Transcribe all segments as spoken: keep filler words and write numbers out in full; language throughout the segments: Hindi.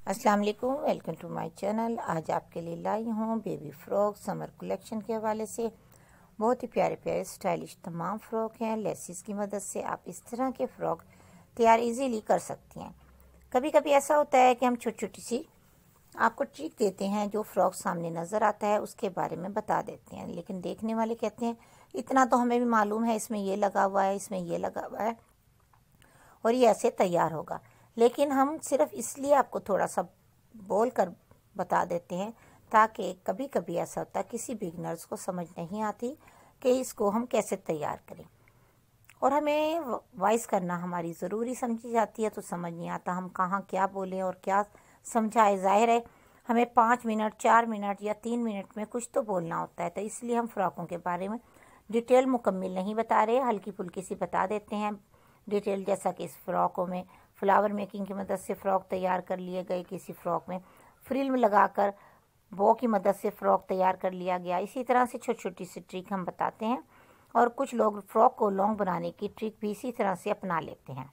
अस्सलाम वालेकुम, वेलकम टू माय चैनल। आज आपके लिए लाई हूँ बेबी फ्रॉक समर कलेक्शन के हवाले से। बहुत ही प्यारे प्यारे स्टाइलिश तमाम फ़्रॉक हैं। लेसिस की मदद से आप इस तरह के फ़्रॉक तैयार इजीली कर सकती हैं। कभी कभी ऐसा होता है कि हम छोटी छोटी सी आपको ट्रिक देते हैं, जो फ़्रॉक सामने नज़र आता है उसके बारे में बता देते हैं, लेकिन देखने वाले कहते हैं इतना तो हमें भी मालूम है, इसमें ये लगा हुआ है, इसमें ये लगा हुआ है और ये ऐसे तैयार होगा। लेकिन हम सिर्फ इसलिए आपको थोड़ा सा बोल कर बता देते हैं ताकि कभी कभी ऐसा होता है किसी बिगनर्स को समझ नहीं आती कि इसको हम कैसे तैयार करें, और हमें वॉइस करना हमारी ज़रूरी समझी जाती है, तो समझ नहीं आता हम कहाँ क्या बोलें और क्या समझाए। ज़ाहिर है हमें पाँच मिनट चार मिनट या तीन मिनट में कुछ तो बोलना होता है, तो इसलिए हम फ़्रॉकों के बारे में डिटेल मुकम्मल नहीं बता रहे, हल्की फुल्की सी बता देते हैं डिटेल। जैसा कि इस फ़्रॉकों में फ्लावर मेकिंग की मदद से फ़्रॉक तैयार कर लिए गए, किसी फ़्रॉक में फ्रिल में लगाकर बो की मदद से फ़्रॉक तैयार कर लिया गया। इसी तरह से छोटी छोटी सी ट्रिक हम बताते हैं, और कुछ लोग फ़्रॉक को लॉन्ग बनाने की ट्रिक भी इसी तरह से अपना लेते हैं।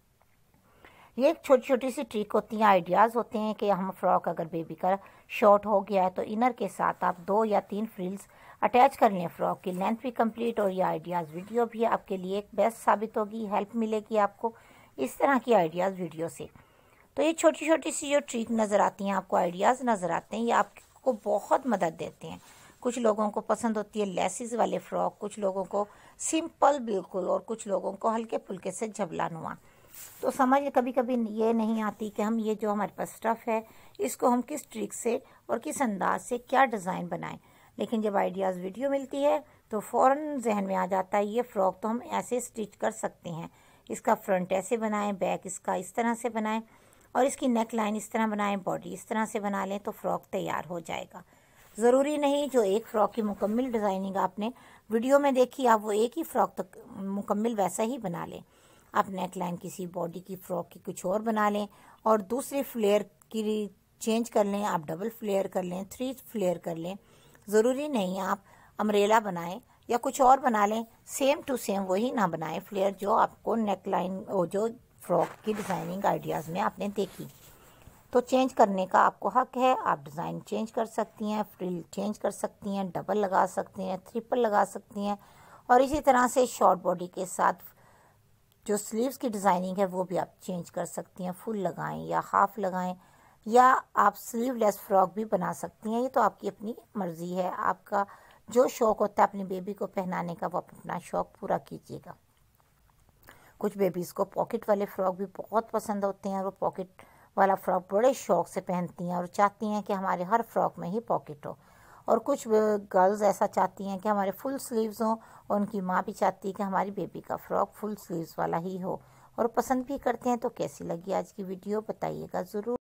ये एक छोटी छोटी सी ट्रिक होती हैं, आइडियाज़ होते हैं कि हम फ़्रॉक अगर बेबी का शॉर्ट हो गया है तो इनर के साथ आप दो या तीन फ्रिल्स अटैच कर लें। फ़्रॉक की लेंथ भी कंप्लीट, और ये आइडियाज़ वीडियो भी आपके लिए एक बेस्ट साबित होगी, हेल्प मिलेगी आपको इस तरह की आइडियाज़ वीडियो से। तो ये छोटी छोटी सी जो ट्रिक नज़र आती हैं, आपको आइडियाज़ नज़र आते हैं, ये आपको बहुत मदद देते हैं। कुछ लोगों को पसंद होती है लेसिस वाले फ़्रॉक, कुछ लोगों को सिंपल बिल्कुल, और कुछ लोगों को हल्के फुल्के से झबला नुमा। तो समझ कभी कभी ये नहीं आती कि हम ये जो हमारे पास स्टफ़ है इसको हम किस ट्रिक से और किस अंदाज से क्या डिज़ाइन बनाएं। लेकिन जब आइडियाज़ वीडियो मिलती है तो फ़ौरन जहन में आ जाता है ये फ़्रॉक तो हम ऐसे स्टिच कर सकते हैं, इसका फ्रंट ऐसे बनाएं, बैक इसका इस तरह से बनाएं, और इसकी नेक लाइन इस तरह बनाएं, बॉडी इस तरह से बना लें, तो फ़्रॉक तैयार हो जाएगा। ज़रूरी नहीं जो एक फ़्रॉक की मुकम्मल डिज़ाइनिंग आपने वीडियो में देखी आप वो एक ही फ़्रॉक तक मुकम्मल वैसा ही बना लें। आप नेक लाइन किसी बॉडी की फ़्रॉक की कुछ और बना लें और दूसरी फ्लेयर की चेंज कर लें, आप डबल फ्लेयर कर लें, थ्री फ्लेयर कर लें। ज़रूरी नहीं आप अम्ब्रेला बनाएं या कुछ और बना लें, सेम टू सेम वही ना बनाएं फ्लेयर जो आपको नेक लाइन और जो फ्रॉक की डिज़ाइनिंग आइडियाज़ में आपने देखी। तो चेंज करने का आपको हक है, आप डिज़ाइन चेंज कर सकती हैं, फ्रिल चेंज कर सकती हैं, डबल लगा सकती हैं, ट्रिपल लगा सकती हैं, और इसी तरह से शॉर्ट बॉडी के साथ जो स्लीव्स की डिज़ाइनिंग है वो भी आप चेंज कर सकती हैं, फुल लगाएं या हाफ लगाएं, या आप स्लीवलेस फ्रॉक भी बना सकती हैं। ये तो आपकी अपनी मर्ज़ी है, आपका जो शौक़ होता है अपनी बेबी को पहनाने का वो आप अपना शौक़ पूरा कीजिएगा। कुछ बेबीज़ को पॉकेट वाले फ़्रॉक भी बहुत पसंद होते हैं, और वो पॉकेट वाला फ़्रॉक बड़े शौक़ से पहनती हैं और चाहती हैं कि हमारे हर फ्रॉक में ही पॉकेट हो। और कुछ गर्ल्स ऐसा चाहती हैं कि हमारे फुल स्लीव्स हों, और उनकी माँ भी चाहती है कि हमारी बेबी का फ़्रॉक फुल स्लीव्स वाला ही हो, और पसंद भी करते हैं। तो कैसी लगी आज की वीडियो बताइएगा ज़रूर।